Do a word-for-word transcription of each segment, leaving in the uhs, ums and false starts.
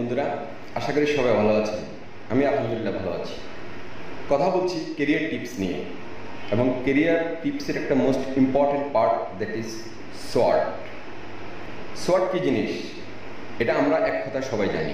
বন্ধুরা, আশা করি সবাই ভালো আছেন। আমি আলহামদুলিল্লাহ ভালো আছি। কথা বলছি কেরিয়ার টিপস নিয়ে, এবং কেরিয়ার টিপসের একটা most important part that is সোয়াট। সোয়াট কী জিনিস এটা আমরা এক কথা সবাই জানি।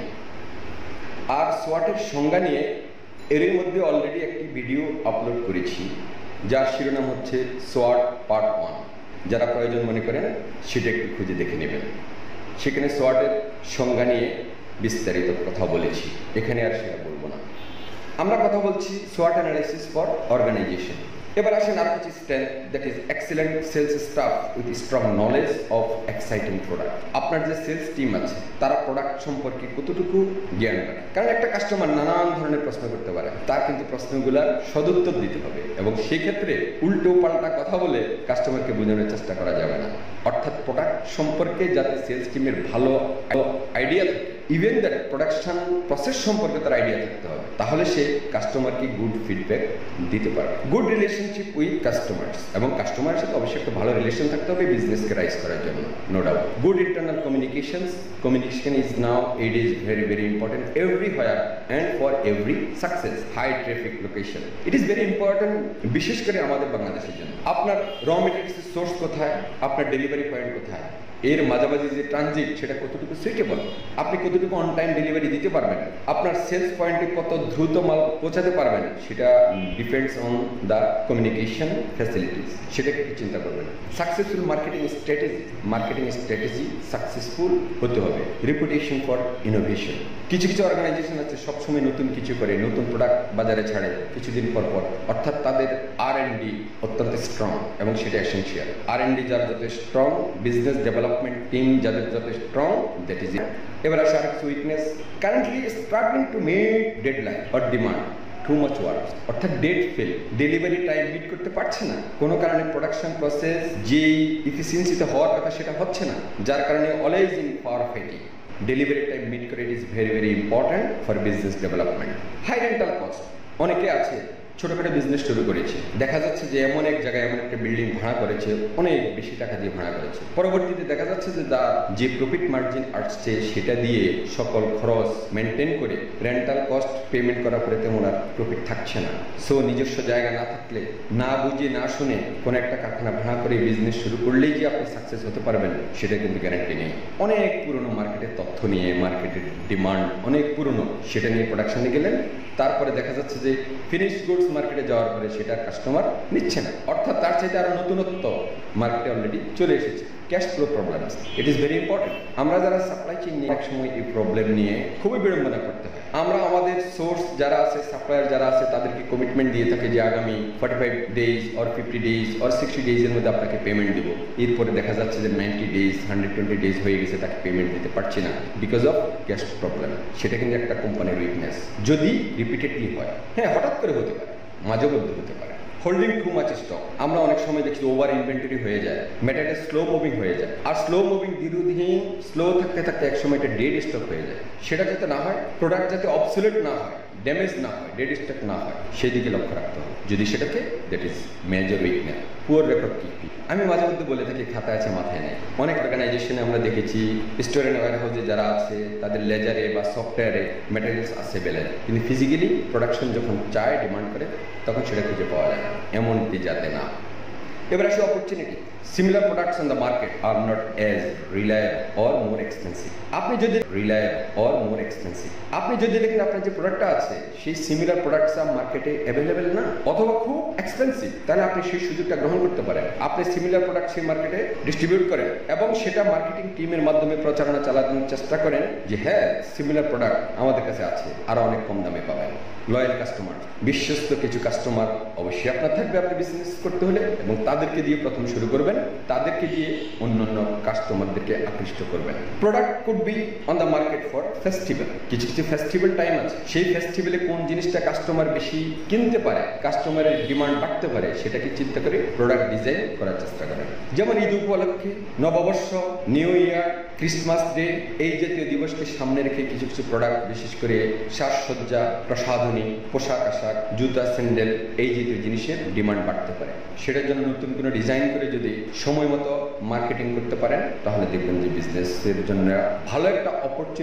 আর সোয়াটের সংজ্ঞা নিয়ে এরই মধ্যে অলরেডি একটি ভিডিও আপলোড করেছি, যার শিরোনাম হচ্ছে সোয়াট পার্ট ওয়ান। যারা প্রয়োজন মনে করেন সেটা একটু খুঁজে দেখে নেবেন। সেখানে সোয়াটের সংজ্ঞা নিয়ে বিস্তারিত কথা বলেছি, এখানে আর সেটা বলবো না। আমরা কথা বলছি সোয়াট অ্যানালাইসিস ফর অর্গানাইজেশন। এবার আসেন আর কিছু strength, that is excellent sales staff with strong knowledge of exciting product. আপনার যে সেলস টিম আছে তারা প্রোডাক্ট সম্পর্কে কতটুকু জ্ঞান রাখে, কারণ একটা কাস্টমার নানান ধরনের প্রশ্ন করতে পারে, তার কিন্তু প্রশ্নগুলার সদুত্তর দিতে হবে, এবং সেক্ষেত্রে উল্টো পাল্টা কথা বলে কাস্টমারকে বোঝানোর চেষ্টা করা যাবে না। অর্থাৎ প্রোডাক্ট সম্পর্কে যাতে সেলস টিমের ভালো আইডিয়া থাকে, ইভেন দ্যাট প্রোডাকশন প্রসেস সম্পর্কে তার আইডিয়া থাকতে হবে, তাহলে সে কাস্টমারকে গুড ফিডব্যাক দিতে পারবে। গুড রিলেশনশিপ উইথ কাস্টমার্স, এবং কাস্টমারের সাথে অবশ্যই একটা ভালো রিলেশন থাকতে হবে বিজনেসকে রাইজ করার জন্য, no doubt. Good internal communications, communication is now it is very very important everywhere and for every success. High traffic location it is very important, বিশেষ করে আমাদের বাংলাদেশের জন্য। আপনার র মেটেরিয়ালসের সোর্স কোথায়, আপনার ডেলিভারি পয়েন্ট কোথায়, এর মাঝামাঝি যে ট্রানজিট সেটা কতটুকু সুইটেবল, আপনি কতটুকু অন টাইম ডেলিভারি দিতে পারবেন, আপনার সেলস পয়েন্টে কত দ্রুত মাল পৌঁছাতে পারবেন, সেটা depends on the communication facilities, সেটাকে একটু চিন্তা করবেন। Successful marketing strategy, marketing strategy successful হতে হবে। রেপুটেশন ফর ইনোভেশন, কিছু কিছু অর্গানাইজেশন আছে সবসময় নতুন কিছু করে, নতুন প্রোডাক্ট বাজারে ছাড়ে কিছুদিন পর পর, অর্থাৎ তাদের আর এন্ড ডি অত্যন্ত স্ট্রং, এবং সেটা এসেনশিয়াল। আর এন্ড ডি যার যত স্ট্রং, বিজনেস ডেভেলপমেন্ট টিম যাদের যত স্ট্রং, দ্যাট ইজ ইট। এবার আসে আর কিছু weakness, currently struggling to meet deadline or demand, too much work, অর্থাৎ date fail, delivery time meet করতে পারছে না, কোনো কারণে প্রোডাকশন প্রসেস যেই ইফিসিয়েন্সিতে হওয়ার কথা সেটা হচ্ছে না, যার কারণে always in power fighting. Delivery time meet করে, it is very very important for business development. High rental cost, অনেকে আছে ছোটখাটো বিজনেস শুরু করেছে, দেখা যাচ্ছে যে এমন এক জায়গায় এমন একটা বিল্ডিং ভাড়া করেছে, অনেক বেশি টাকা দিয়ে ভাড়া করেছে, পরবর্তীতে দেখা যাচ্ছে যে তার যে প্রফিট মার্জিন আসছে সেটা দিয়ে সকল খরচ মেনটেন করে রেন্টাল কস্ট পেমেন্ট করার পরে তেমন আর প্রফিট থাকছে না। সো নিজস্ব জায়গা না থাকলে, না বুঝে না শুনে কোনো একটা কারখানা ভাড়া করে বিজনেস শুরু করলেই যে আপনি সাকসেস হতে পারবেন সেটা কিন্তু গ্যারান্টি নেই। অনেক পুরনো মার্কেটের তথ্য নিয়ে, মার্কেটের ডিমান্ড অনেক পুরনো, সেটা নিয়ে প্রোডাকশনে গেলেন, তারপরে দেখা যাচ্ছে যে ফিনিশ গুডস মার্কেটে যাওয়ার পরে সেটা কাস্টমার নিচ্ছে না, অর্থাৎ তার চাইতে আরো নতুনত্ব মার্কেটে অলরেডি চলে এসেছে। ক্যাশ ফ্লো প্রবলেম আছে, ইট ইজ ভেরি ইম্পর্টেন্ট। আমরা যারা সাপ্লাই চেইন নিয়ে এক সময় এই প্রবলেম নিয়ে খুবই বিড়ম্বনা করতে হয়। আমরা আমাদের সোর্স যারা আছে, সাপ্লায়ার যারা আছে, তাদেরকে কমিটমেন্ট দিয়ে থাকি যে আগামী forty five days or fifty days or sixty ডেজের মধ্যে আপনাকে পেমেন্ট দিব। এরপরে দেখা যাচ্ছে যে ninety days hundred twenty days হয়ে গেছে, তাকে পেমেন্ট দিতে পারছি না বিকজ অফ ক্যাশ প্রবলেম। সেটা কিন্তু একটা কোম্পানির উইকনেস, যদি রিপিটেডলি হয়। হ্যাঁ, হঠাৎ করে হতে পারে, মাঝে মধ্যে হতে পারে। হোল্ডিং টু মাচ স্টক, আমরা অনেক সময় দেখছি ওভার ইনভেন্টরি হয়ে যায়, মেটারিয়াল স্লো মুভিং হয়ে যায়, আর স্লো মুভিং দীর্ঘদিন স্লো থাকতে থাকতে এক সময় এটা ডেড স্টক হয়ে যায়। সেটা যাতে না হয়, প্রোডাক্ট যাতে অবসোলেট না হয়, ড্যামেজ না হয়, ডেড স্টক না হয়, সেই দিকে লক্ষ্য রাখতে হবে। যদি সেটাকে, that is major weakness. Poor record keeping, আমি মাঝে মধ্যে বলে থাকি খাতা আছে মাথায় নেই। অনেক অর্গানাইজেশনে আমরা দেখেছি স্টোর অ্যান্ড ওয়্যার হাউসে যারা আছে তাদের লেজারে বা সফটওয়্যারে ম্যাটেরিয়ালস আছে বেলে, কিন্তু ফিজিক্যালি প্রোডাকশন যখন চায়, ডিমান্ড করে, তখন সেটা খুঁজে পাওয়া যায় না, এমনকি যাতে না। এবার আসে opportunity. Similar products on the market are not as reliable or more expensive. আপনি যদি রিলায়েবল অর মোর এক্সপেন্সিভ, আপনি যদি দেখেন আপনার যে প্রোডাক্টটা আছে সেই সিমিলার প্রোডাক্টস মার্কেটে অ্যাভেলেবেল না, অথবা খুব এক্সপেন্সিভ, তাহলে আপনি সেই সুযোগটা গ্রহণ করতে পারেন। আপনি সিমিলার প্রোডাক্ট সেই মার্কেটে ডিস্ট্রিবিউট করেন এবং সেটা মার্কেটিং টিমের মাধ্যমে প্রচারণা চালানোর চেষ্টা করেন যে হ্যাঁ, সিমিলার প্রোডাক্ট আমাদের কাছে আছে, আরো অনেক কম দামে পাবেন। লয়াল কাস্টমার, বিশ্বস্ত কিছু কাস্টমার অবশ্যই আপনার থাকবে আপনি বিজনেস করতে হলে, এবং তাদেরকে দিয়ে প্রথম শুরু করবেন, তাদেরকে দিয়ে অন্যান্য কাস্টমারদেরকে আকৃষ্ট করবেন। Product could be on the market for festival, কিছু কিছু ফেস্টিভ্যাল টাইম আছে, সেই ফেস্টিভ্যালে কোন জিনিসটা কাস্টমার বেশি কিনতে পারে, কাস্টমারের ডিমান্ড বাড়তে পারে, সেটাকে চিন্তা করে প্রোডাক্ট ডিজাইন করার চেষ্টা করেন। যেমন ঈদ উপলক্ষে, নববর্ষ, নিউ ইয়ার, ক্রিসমাস ডে, এই জাতীয় দিবসকে সামনে রেখে কিছু কিছু প্রোডাক্ট, বিশেষ করে সাজসজ্জা, প্রসাধনী, পোশাক আশাক, জুতা, স্যান্ডেল, এই জাতীয় জিনিসের ডিমান্ড বাড়তে পারে। সেটার জন্য নতুন কোনো ডিজাইন করে যদি সময় মতো মার্কেটিং করতে পারেন, তাহলে দেখবেন যে বিজনেসের জন্য ভালো একটা অপরচুনিটি।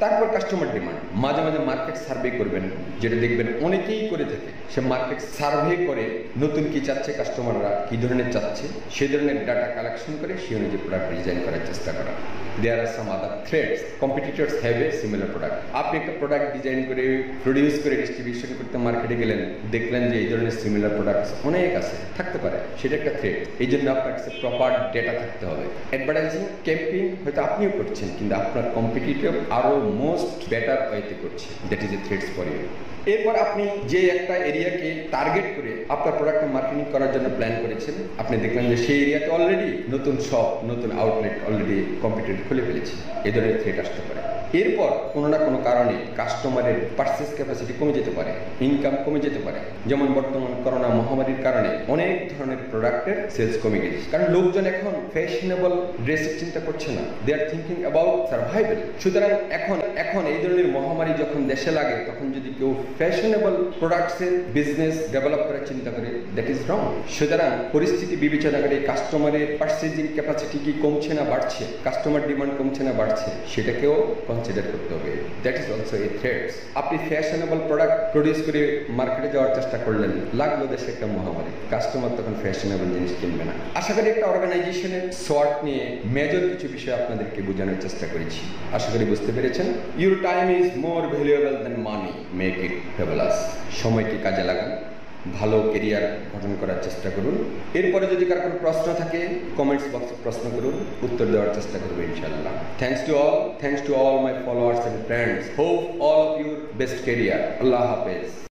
তারপর কাস্টমার ডিমান্ড। মাঝে মাঝে মার্কেট সার্ভে করবেন, যেটা দেখবেন অনেকেই করে থাকে। সে মার্কেট সার্ভে করে নতুন কি চাচ্ছে কাস্টমাররা, কি ধরনের চাচ্ছে, সেই ধরনের ডাটা কালেকশন করে সে অনুযায়ী প্রোডাক্ট ডিজাইন করার চেষ্টা করা। There are some other threats, competitors have a similar product. আপনি একটা প্রোডাক্ট ডিজাইন করে প্রডিউস করে ডিস্ট্রিবিউশন করতে মার্কেটে গেলেন, দেখলেন যে এই ধরনের সিমিলার প্রোডাক্টস অনেক আছে, থাকতে পারে, সেটা একটা থ্রেড। এই জন্য আপনার কাছে প্রপার ডেটা থাকতে হবে। অ্যাডভার্টাইজিং ক্যাম্পেইন হয়তো আপনিও করছেন, কিন্তু আপনার কম্পিটিটর আরো মোস্ট বেটার ওয়েতে করছে, that is a threats for you. এরপর আপনি যে একটা এরিয়াকে টার্গেট করে আপনার প্রোডাক্টের মার্কেটিং করার জন্য প্ল্যান করেছেন, আপনি দেখলেন যে সেই এরিয়াতে অলরেডি নতুন শপ, নতুন আউটলেট অলরেডি কম্পিটিটর খুলে ফেলেছে, এই ধরনের থ্রেট আসতে পারে। এরপর কোনো না কোনো কারণে কাস্টমারের পারচেস ক্যাপাসিটি কমে যেতে পারে, ইনকাম কমে যেতে পারে। যেমন বর্তমান করোনা মহামারীর কারণে অনেক ধরনের প্রোডাক্টের সেলস কমে গেছে, কারণ লোকজন এখন ফ্যাশনেবল ড্রেসের চিন্তা করছে না, they are thinking about survival. সুতরাং এখন এখন এই ধরনের মহামারী যখন দেশে লাগে, তখন যদি কেউ ফ্যাশনেবল প্রোডাক্টসের বিজনেস ডেভেলপ করার চিন্তা করে, দ্যাট ইজ রং। সুতরাং পরিস্থিতি বিবেচনা করে কাস্টমারের পারচেজিং ক্যাপাসিটি কি কমছে না বাড়ছে, কাস্টমার ডিমান্ড কমছে না বাড়ছে, সেটাকেও কনসিডার করতে হবে। That is also a threats. আপনি ফ্যাশনেবল প্রোডাক্ট প্রডিউস করে মার্কেটে যাওয়ার চেষ্টা করলেন, লাগলো দেশে একটা মহামারী, কাস্টমার তখন ফ্যাশনেবল জিনিস কিনবে না। আশা করি একটা অর্গানাইজেশনের সোয়ার্ট নিয়ে মেজর কিছু বিষয় আপনাদেরকে বোঝানোর চেষ্টা করেছি, আশা করি বুঝতে পেরেছেন। Your time is more valuable than money, make it fabulous. সময়কে কাজে লাগান, ভালো কেরিয়ার গঠন করার চেষ্টা করুন। এরপরে যদি কার কোনো প্রশ্ন থাকে কমেন্টস বক্সে প্রশ্ন করুন, উত্তর দেওয়ার চেষ্টা করবো ইনশাআল্লাহ। Thanks to all, thanks to all my followers and friends. Hope all of your best career. আল্লাহ হাফেজ।